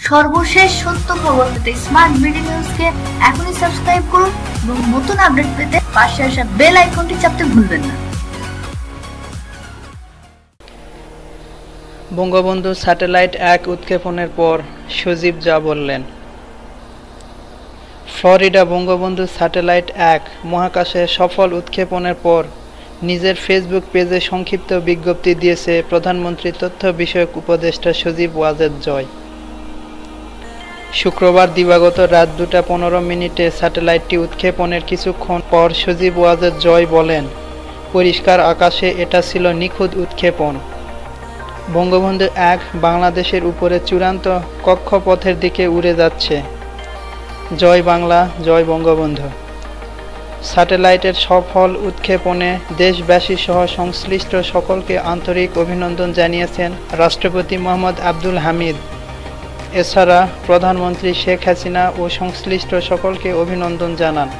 সর্বশেষ সত্য খবর পেতে স্মার্ট বিডি নিউজকে এখনই সাবস্ক্রাইব করুন এবং নতুন আপডেট পেতে পাশে আসা বেল আইকনটি চাপতে ভুলবেন না। বঙ্গবন্ধু স্যাটেলাইট 1 উৎক্ষেপণের পর সজীব যা বললেন। ফ্লোরিডা বঙ্গবন্ধু স্যাটেলাইট 1 মহাকাশে সফল উৎক্ষেপণের পর নিজের ফেসবুক পেজে সংক্ষিপ্ত বিজ্ঞপ্তি দিয়েছে প্রধানমন্ত্রী তথ্য বিষয়ক উপদেষ্টা সজীব ওয়াজেদ জয়। শুক্রবার দিবাগত রাত 2:15 স্যাটেলাইটটি উৎক্ষেপণের কিছুক্ষণ পর সজীব ওয়াজেদ জয় বলেন, পরিষ্কার আকাশে এটা ছিল নিখুঁত উৎক্ষেপণ। বঙ্গবন্ধু 1 বাংলাদেশের উপরে চূড়ান্ত কক্ষপথের দিকে উড়ে যাচ্ছে। জয় বাংলা, জয় বঙ্গবন্ধু। স্যাটেলাইটের সফল উৎক্ষেপণে দেশবাসী সহ সংশ্লিষ্ট সকলকে আন্তরিক অভিনন্দন জানিয়েছেন রাষ্ট্রপতি মোহাম্মদ আব্দুল হামিদ। এছাড়া প্রধানমন্ত্রী শেখ হাসিনা ও সংশ্লিষ্ট সকলকে অভিনন্দন জানান।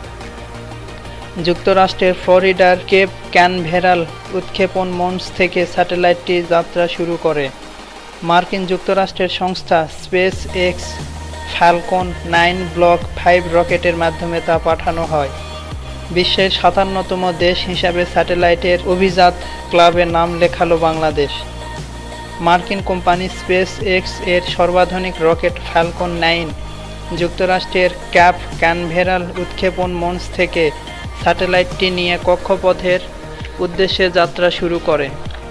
যুক্তরাষ্ট্রের ফ্লোরিডার কেপ ক্যানভেরাল উৎক্ষেপণ মঞ্চ থেকে স্যাটেলাইটটি যাত্রা শুরু করে। মার্কিন যুক্তরাষ্ট্রের সংস্থা স্পেস এক্স ফ্যালকন 9 ব্লক 5 রকেটের মাধ্যমে তা পাঠানো হয়। বিশ্বের 57তম দেশ হিসাবে স্যাটেলাইটের অভিজাত ক্লাবে নাম লেখালো বাংলাদেশ। মার্কিন কোম্পানি স্পেস এক্স এর সর্বাধুনিক রকেট ফ্যালকন 9 যুক্তরাষ্ট্রের ক্যাপ ক্যানভেরাল উৎক্ষেপণ মঞ্চ থেকে স্যাটেলাইটটি নিয়ে কক্ষপথের উদ্দেশ্যে যাত্রা শুরু করে।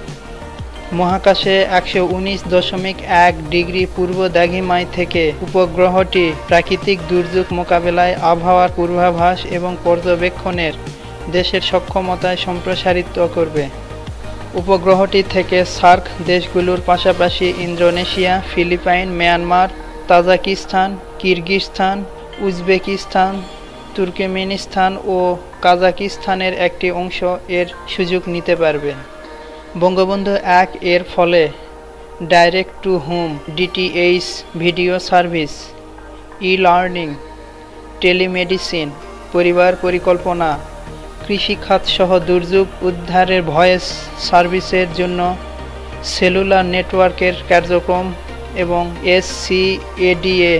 মহাকাশে 119.1 ডিগ্রি পূর্ব দ্রাঘিমায় থেকে উপগ্রহটি প্রাকৃতিক দুর্যোগ মোকাবেলায় আবহাওয়ার পূর্বাভাস এবং পর্যবেক্ষণের দেশের সক্ষমতায় সম্প্রসারিত করবে। উপগ্রহটি থেকে সার্ক দেশগুলোর পাশাপাশি Indonesia, Philippines, Myanmar, Tajikistan, Kyrgyzstan, Uzbekistan, Turkmenistan ও কাজাকিস্তানের একটি অংশ এর সুযোগ নিতে পারবে। বঙ্গবন্ধু 1 এর ফলে direct to home, DTH video service, e-learning, telemedicine, পরিবার পরিকল্পনা, কৃষিখাত সহ দুর্যোগ উদ্ধারের ভয়েস সার্ভিসের জন্য সেলুলার নেটওয়ার্কের কার্যক্রম এবং SCADA,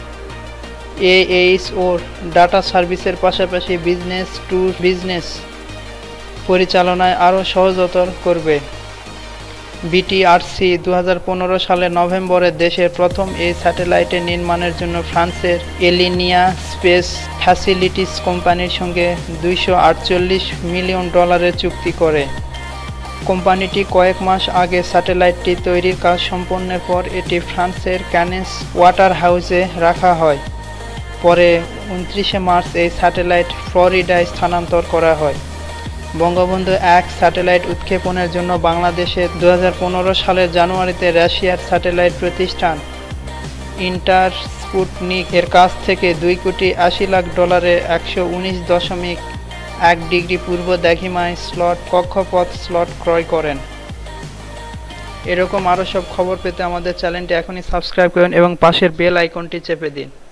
AES ও ডাটা সার্ভিসের পাশাপাশি বিজনেস টু বিজনেস পরিচালনায় আরও সহজতর করবে। বিটিআরসি 2015 সালের নভেম্বরে দেশের প্রথম এই স্যাটেলাইটের নির্মাণের জন্য ফ্রান্সের এলিনিয়া স্পেস ফ্যাসিলিটিস কোম্পানির সঙ্গে $248 মিলিয়ন চুক্তি করে। কোম্পানিটি কয়েক মাস আগে স্যাটেলাইটটি তৈরির কাজ সম্পন্নের পর এটি ফ্রান্সের ক্যানেস ওয়াটার হাউসে রাখা হয়। পরে 29 মার্চ এই স্যাটেলাইট ফ্লোরিডায় স্থানান্তর করা হয়। বঙ্গবন্ধু 1 স্যাটেলাইট উৎক্ষেপণের জন্য বাংলাদেশে 2015 সালের জানুয়ারিতে রাশিয়ার স্যাটেলাইট প্রতিষ্ঠান ইন্টারস্পুটনিক এর কাছ থেকে $2,80,00,000 119.1 ডিগ্রি পূর্ব দ্রাঘিমায় কক্ষপথ স্লট ক্রয় করেন। এরকম আরও সব খবর পেতে আমাদের চ্যানেলটি এখনই সাবস্ক্রাইব করুন এবং পাশের বেল আইকনটি চেপে দিন।